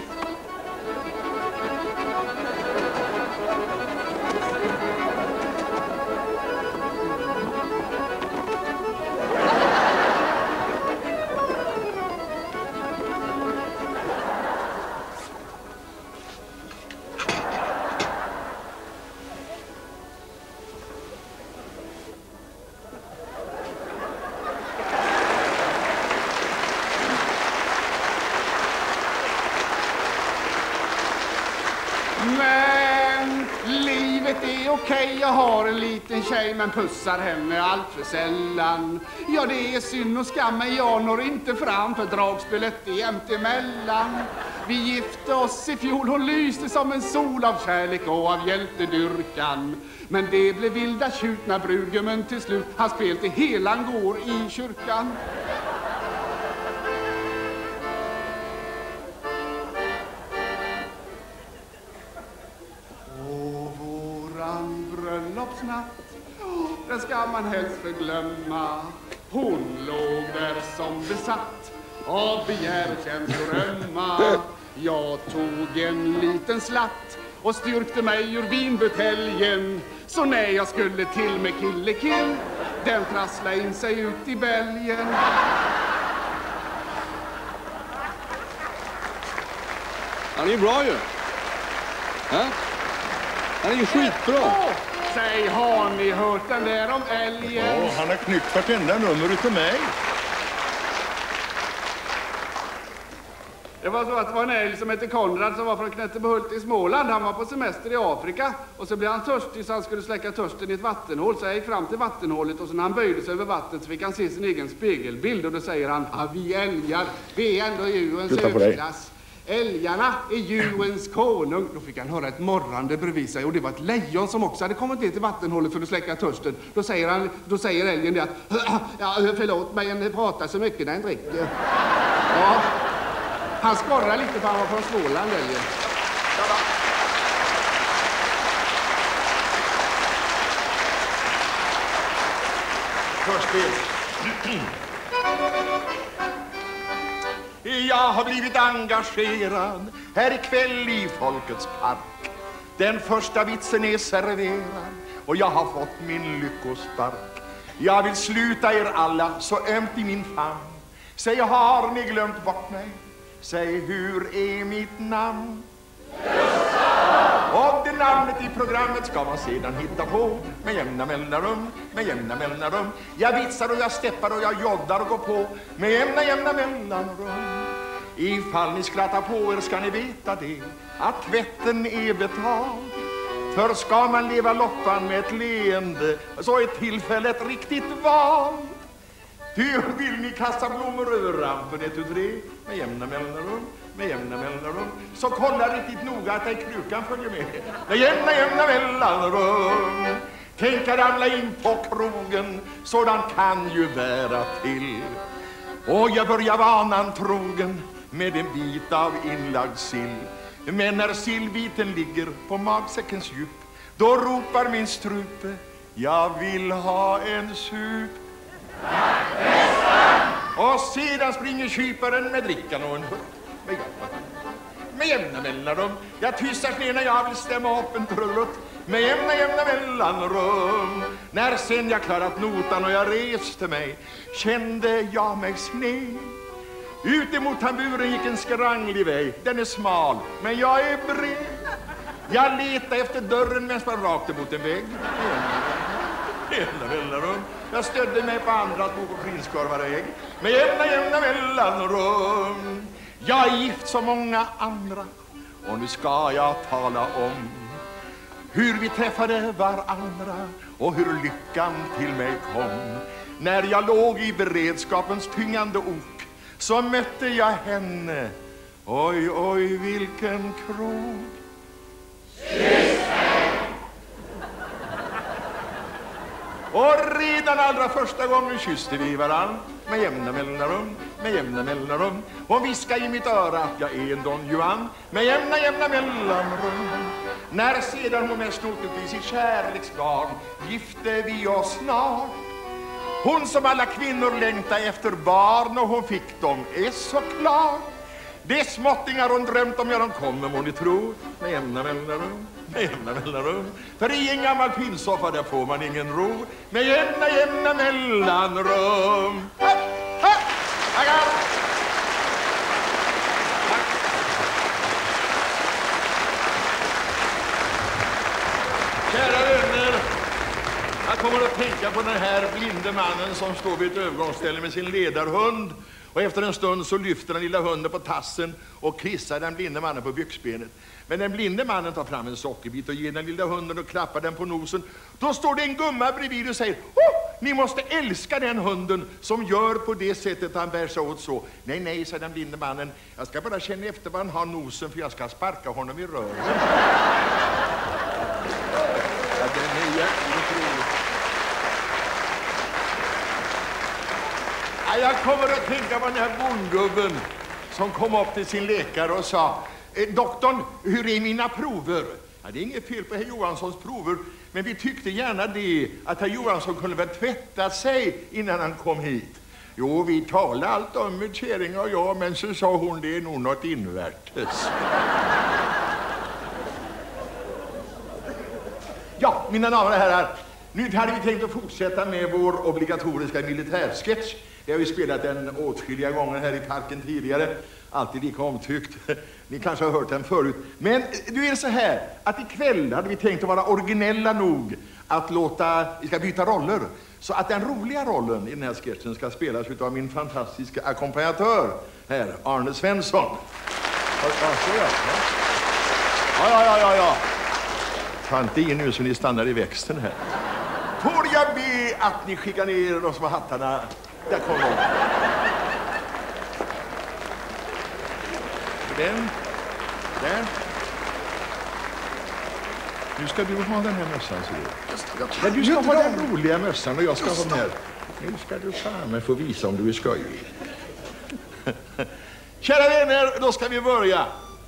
Men livet är okej, jag har en liten tjej men pussar henne allt för sällan. Ja det är synd och skam, men jag når inte fram för dragspelet är jämt emellan. Vi gifte oss i fjol, hon lyste som en sol av kärlek och av hjältedyrkan. Men det blev vilda tjut när brudgummen till slut han spel till helan går i kyrkan. Bröllopsnatt, den ska man helst förglömma. Hon låg där som besatt av begär och känslor ömma. Jag tog en liten slatt och styrkte mig ur vinbuteljen. Så när jag skulle till med kille kill, den trasslade in sig ut i bälgen. Han är ju bra ju. Hä? Han är ju skitbra. Åh, säg, har ni hört den där om älgen? Ja, han har knyckt vartenda nummer utav mig. Det var så att det var en älg som hette Konrad som var från Knättebehult i Småland. Han var på semester i Afrika och så blev han törstig så han skulle släcka törsten i ett vattenhål. Så jag gick fram till vattenhålet och så när han böjde sig över vattnet så fick han se sin egen spegelbild. Och då säger han, ah, vi älgar, vi är ändå djurens överklass. Älgarna är djurens konung. Då fick han höra ett morrande bredvid sig och det var ett lejon som också hade kommit ner till vattenhålet för att släcka törsten. Då säger, han, då säger älgen det att, ja, förlåt mig, den pratar så mycket när den dricker. Ja, han skorrar lite för han var från Småland, älgen. Förspel. Jag har blivit engagerad här ikväll i Folkets park. Den första vitsen är serverad och jag har fått min lyckospark. Jag vill sluta er alla så ömt i min famn. Säg, har ni glömt bort mig? Säg, hur är mitt namn? Och det namnet i programmet ska man sedan hitta på med jämna mellanrum, med jämna mellanrum. Jag vitsar och jag steppar och jag joddar och går på med jämna, jämna mellanrum. Ifall ni skrattar på er ska ni veta det, att tvätten är betald. För ska man leva loppan med ett leende så är tillfället riktigt val. Ty vill ni kasta blommor över rampen ett och tre med jämna mellanrum, med jämna mellanrum, så kolla riktigt noga att ej krukan följer med. Med jämna, jämna mellanrum. Tänk att ramla in på krogen, sådan kan ju bära till. Och jag börjar vanan trogen med en bit av inlagd sill. Men när sillbiten ligger på magsäckens djup, då ropar min strupe, jag vill ha en sup. Och sedan springer kyparen med drickan och en hutt med gaffeln. Med jämna mellanrum, jag tyssar ner när jag vill stämma upp en trullrutt. Med jämna, jämna mellanrum. När sen jag klarat notan och jag reste mig, kände jag mig sned. Ut emot tamburen gick en skranglig väg. Den är smal, men jag är bred. Jag letade efter dörren men sprang rakt emot en vägg. Jämna mellanrum. Jag stödde mig på andra att bo på prinskorvar och ägg. Med jämna, jämna mellanrum. Jag är gift som många andra, och nu ska jag tala om hur vi träffade varandra och hur lyckan till mig kom. När jag låg i beredskapens tyngande ok, så mötte jag henne. Oj, oj, vilken krog. Och redan allra första gången kysste vi varann med jämna mellanrum, med jämna mellanrum. Hon viskade i mitt öra att jag är en Don Juan med jämna, jämna mellanrum. När sedan hon med snotet i sitt kärleksgarn gifte vi oss snart. Hon som alla kvinnor längtar efter barn, och hon fick dem, är så klart. Det är småttingar hon drömt om, ja de kommer må ni tro, med jämna mellanrum, med jämna mellanrum. För i en gammal pinsoffa där får man ingen ro, med jämna, jämna mellanrum. Hopp, hopp, tackar! Kära vänner, jag kommer att tänka på den här blinde mannen som står vid ett övergångsställe med sin ledarhund. Och efter en stund så lyfter den lilla hunden på tassen och kissar den blinde mannen på byxbenet. Men den blinde mannen tar fram en sockerbit och ger den lilla hunden och klappar den på nosen. Då står det en gumma bredvid och säger: oh, ni måste älska den hunden som gör på det sättet han bär sig åt så. Nej, nej, säger den blinde mannen. Jag ska bara känna efter vad han har nosen, för jag ska sparka honom i röven. Ja, den är jättligt rolig. Ja, jag kommer att tänka på den här bondgubben som kom upp till sin läkare och sa: eh, doktorn, hur är mina prover? Ja, det är inget fel på herr Johanssons prover, men vi tyckte gärna det att herr Johansson kunde väl tvätta sig innan han kom hit. Jo, vi talade allt om med Kering och jag, men så sa hon, det är nog något invärtes. Ja, mina damer och herrar, nu hade vi tänkt att fortsätta med vår obligatoriska militärsketch. Det har vi spelat den åtskilliga gånger här i parken tidigare. Alltid lika omtyckt. Ni kanske har hört den förut. Men du är det så här, att ikväll hade vi tänkt att vara originella nog att låta, vi ska byta roller. Så att den roliga rollen i den här sketchen ska spelas av min fantastiska ackompanjatör här, Arne Svensson. Ja, så ja. Ja, ja, ja, ja, ja. Ta inte in nu så ni stannar i växten här. Får jag be att ni skickar ner de små hattarna? Där kommer de. Den. Där. Nu ska du ha den här mössan, ser du. Ja, du ska ha den roliga mössan och jag ska ha den här. Nu ska du fan få visa om du är skojig. Kära vänner, då ska vi börja.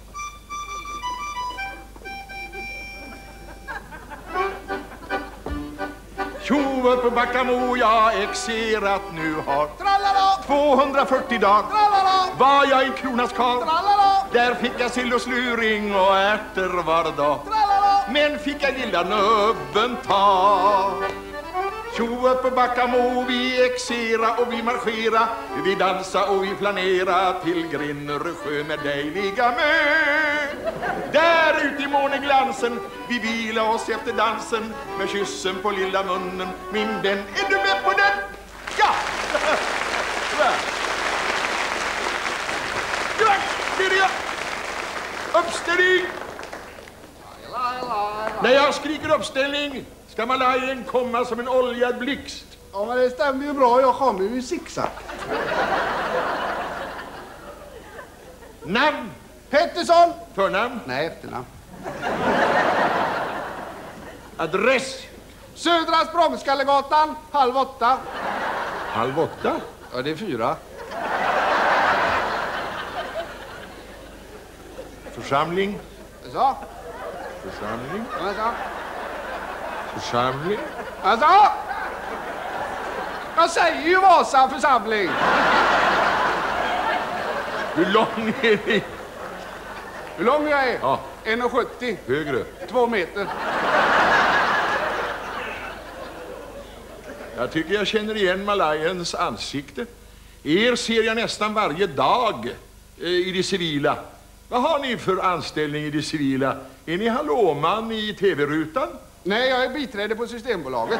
Tjo upp på Backamo, jag exerat nu har tralala, tvåhundrafyrtio dagar tralala, var jag i Kronas karl. Där fick jag sill och sluring och ärtor var dag tralala, men fick jag lilla nubben ta. Tjo upp på Backamo, vi exera och vi marschera, vi dansa och vi planera till Grinnersjö med dig ligga med. Där ute i måneglansen vi vila oss efter dansen med kyssen på lilla munnen. Min vän, är du med på den? Ja! Det är det. Uppställning! När jag skriker uppställning ska malajen komma som en oljad blixt. Ja, men det stämmer ju bra. Jag kommer ju i zigzag. Namn? Pettersson! Förnamn? Nej, efternamn. Adress? Södra Språngskallegatan, halv åtta. Halv åtta? Ja, det är fyra. Församling? Så. Församling? Alltså. Församling? Alltså. Jag säger ju Vasa församling. Hur lång är ni? Hur lång jag är? Ja. en komma sjuttio. Högre. Två meter. Jag tycker jag känner igen Malajens ansikte. Er ser jag nästan varje dag eh, i det civila. Vad har ni för anställning i det civila? Är ni hallåman i tv-rutan? Nej, jag är biträde på Systembolaget.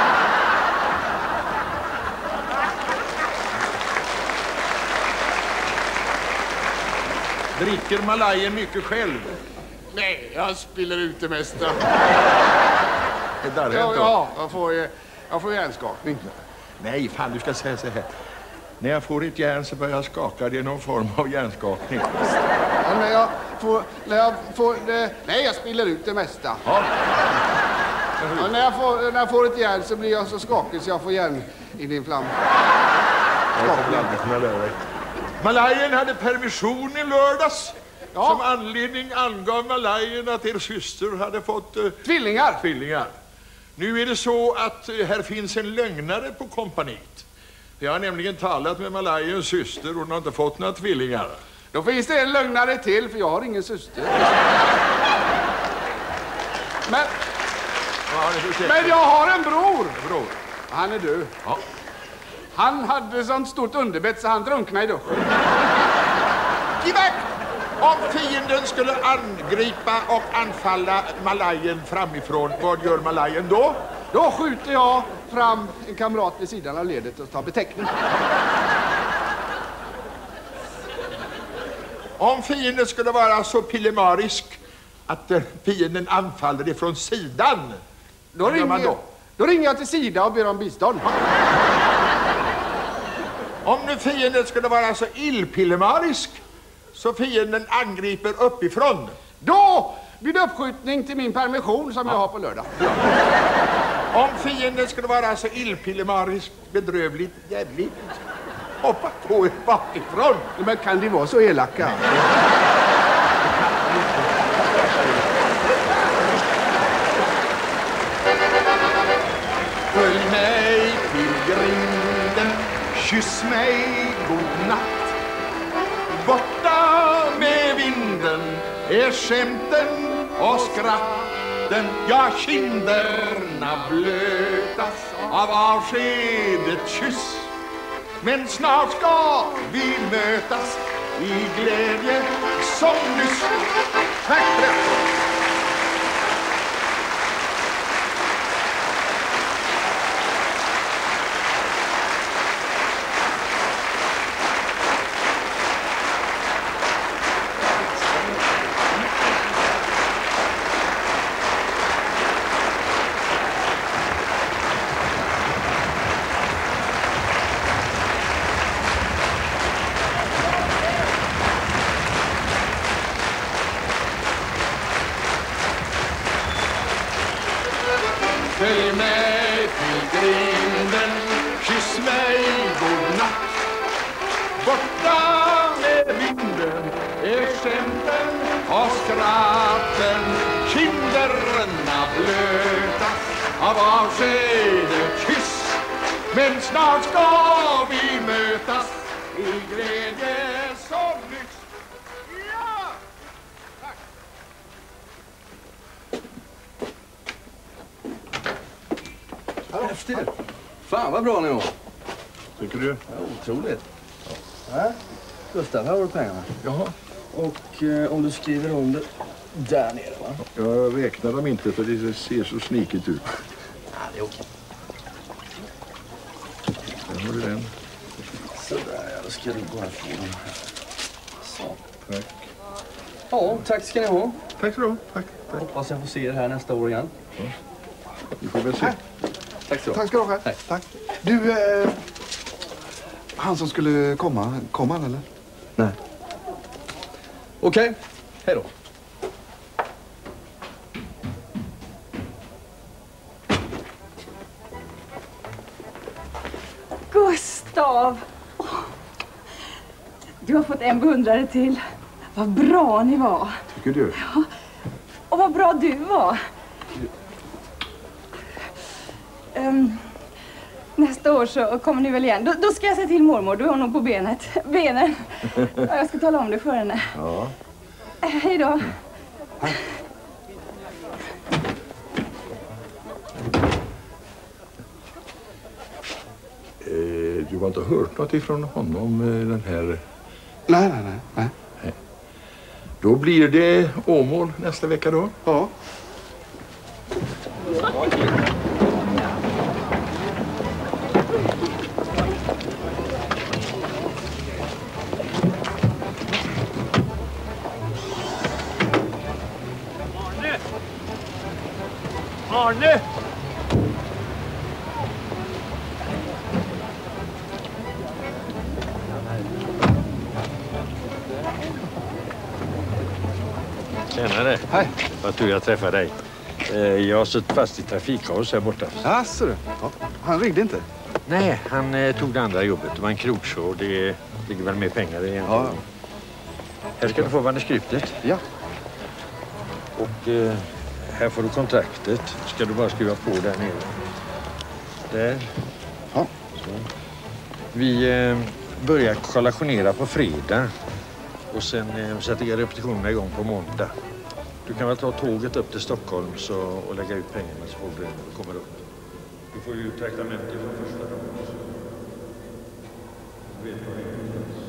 Dricker Malajen mycket själv? Nej, jag spiller ut det mesta. Det där Ja, hänt då? ja, jag får, ju- jag får hjärnskakning. Nej, fan, du ska säga så här. När jag får ett järn så börjar jag skaka. Det är någon form av hjärnskakning. Ja, när jag får... När jag får det, nej, jag spiller ut det mesta. Ja. Ja, när, jag får, när jag får ett järn så blir jag så skakig så jag får järn i din flam. Jag kommer aldrig kunna lära dig. Malajen hade permission i lördags. Ja. Som anledning angav Malajen att er syster hade fått uh, Tvillingar! tvillingar. Nu är det så att uh, här finns en lögnare på kompaniet. Jag har nämligen talat med Malajens syster och hon har inte fått några tvillingar. Då finns det en lögnare till, för jag har ingen syster. Men, Vad har ni för men jag har en bror. bror? Han är död. Ja. Han hade sånt stort underbett så han drunknade i duschen. Givakt! Om fienden skulle angripa och anfalla Malajen framifrån, vad gör Malajen då? Då skjuter jag fram en kamrat vid sidan av ledet och tar beteckning. Om fienden skulle vara så pillemarisk att eh, fienden anfaller ifrån sidan, Då vad gör man ringer, då? då ringer jag till Sida och ber om bistånd. Om nu fienden skulle vara så illpillemarisk så fienden angriper uppifrån, Då blir det uppskjutning till min permission som jag har på lördag. om fienden skulle vara så illpillemarisk, bedrövligt, jävligt, hoppa på er bakifrån. Men kan de vara så elaka? Följ mig till grinden, kyss mig godnatt. Borta med vinden är skämten och skratten. Ja, kinderna blötas av avskedet kyss. Men snart ska vi mötas i glädje som nyss. Tack för det. Följ mig till grinden, kyss mig godnatt. Borta med vinden är skämten och skratten. Kinderna blötas av avskedet kyss. Men snart ska vi mötas i glädje som nyss. Ja! Efter. Fan vad bra ni var. Tycker du? Ja, otroligt. Ja. Gustav, här har du pengarna. Jaha. Och eh, om du skriver under där nere, va? Jag räknar dem inte för det ser så snikigt ut. Ja, det är okej. Där har du den. Sådär, ja, då ska du bara få den här. Så. Tack. Ja, tack ska ni ha. Tack så du ha. Tack. Tack. Hoppas jag får se er här nästa år igen. Vi får väl se. Tack så du ha. Tack ska du ha. Tack. Tack. Du, eh, han som skulle komma, kom han eller? Nej. Okej, okay. Hej då. Gustav! Oh. Du har fått en beundrare till. Vad bra ni var. Tycker du? Ja. Och vad bra du var. Um, nästa år så kommer ni väl igen. Då, då ska jag säga till mormor. Du har nog på benet. Benen. Ja, jag ska tala om det för henne. Ja. Hej då. Hej. Eh, du har inte hört något ifrån honom eh, den här... Nej, nej, nej, nej. Nej. Då blir det Åmål nästa vecka då? Ja. Arne! Arne! Tjenare. Hej. Vad tur jag träffar dig. Eh, Jag har suttit fast i trafikkaos här borta. Ja, så du. Ja. Han ringde inte? Nej, han eh, tog det andra jobbet. Det var en krogshow. Det ligger väl mer pengar i. Ja. Här ska du få manuskriptet. Ja. Och eh, här får du kontraktet. Ska du bara skriva på där nere. Där. Ja. Så. Vi eh, börjar kollationera på fredag. Och sen eh, sätter jag repetitionerna igång på måndag. Du kan väl ta tåget upp till Stockholm så, och lägga ut pengarna så får du när du kommer upp. Du får ju traktamente från första dagen. Du vet vad det är.